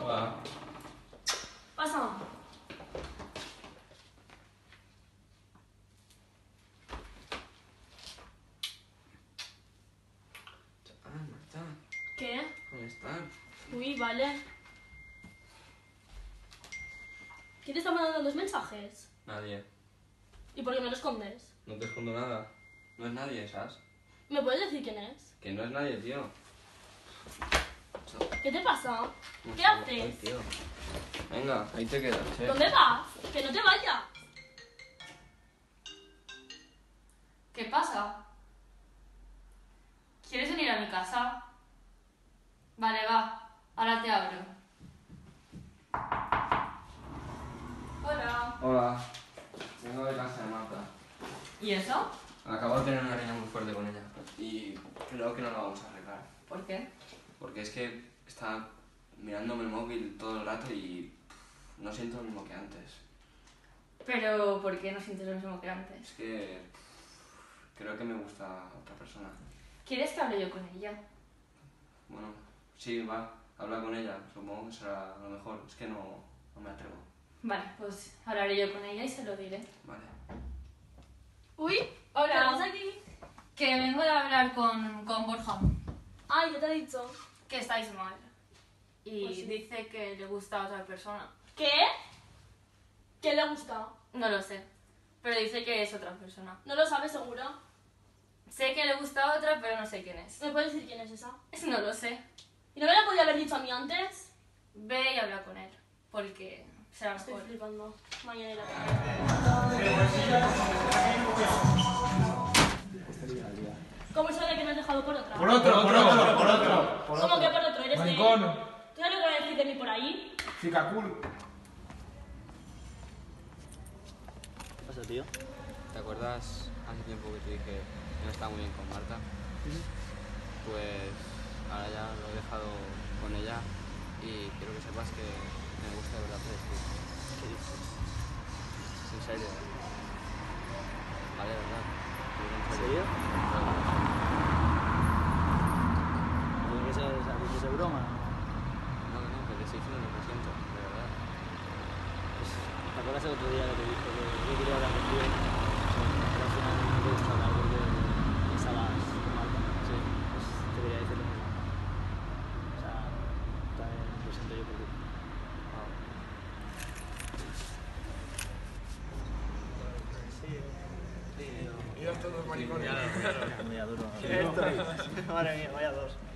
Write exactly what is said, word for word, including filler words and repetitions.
Hola. Pasa. Ah, Marta. ¿Qué? ¿Cómo estás? Uy, vale. ¿Quién te está mandando los mensajes? Nadie. ¿Y por qué me lo escondes? No te escondo nada. No es nadie, ¿sabes? ¿Me puedes decir quién es? Que no es nadie, tío. ¿Qué te pasa? No ¿Qué sé, haces? ay, tío. Venga, ahí te quedas, ¿eh? ¿Dónde vas? ¡Que no te vayas! ¿Qué pasa? ¿Quieres venir a mi casa? Vale, va. Ahora te abro. Hola. Hola. Vengo de casa de Marta. ¿Y eso? Acabo de tener una riña muy fuerte con ella. Y creo que no la vamos a arreglar. ¿Por qué? Porque es que está mirándome el móvil todo el rato y pff, no siento lo mismo que antes. Pero, ¿por qué no sientes lo mismo que antes? Es que pff, creo que me gusta otra persona. ¿Quieres que hable yo con ella? Bueno, sí, va, habla con ella. Supongo que será lo mejor. Es que no, no me atrevo. Vale, pues hablaré yo con ella y se lo diré. Vale. Uy, Hola. ¿qué pasa aquí? Que vengo de hablar con, con Borja. Ay, ¿qué te ha dicho? Que estáis mal. Y Pues sí. dice que le gusta a otra persona. ¿Qué? ¿Quién le gusta? No lo sé. Pero dice que es otra persona. ¿No lo sabes seguro? Sé que le gusta a otra, pero no sé quién es. ¿Me puedes decir quién es esa? No lo sé. ¿Y no me la podía haber dicho a mí antes? Ve y habla con él. Porque será Estoy mejor. flipando. Mañana y la ¿Cómo es de que me has dejado por otra? Por otro, por otro, por otro. Por ¿Cómo otro. que por otro? ¿Eres Maricón. de...? ¿Tú sabes lo que van a decir de mí por ahí? Chica cool. ¿Qué pasa, tío? ¿Te acuerdas hace tiempo que te dije que no estaba muy bien con Marta? Pues ahora ya lo he dejado con ella y quiero que sepas que me gusta de verdad eres tú. ¿Qué dices? En serio. Vale, de verdad. ¿En serio? ¿Tiene que ser algo de broma? No, no, que te estoy diciendo lo que siento, de verdad. Pues, ¿te acuerdas el otro día que te dije que yo quería hablar contigo? Pero al final no te gusta hablar porque estabas con Marta. Sí, pues te quería decir lo mismo. O sea, también lo siento yo por ti. Y todos maricones. Muy duro. Madre mía, vaya dos.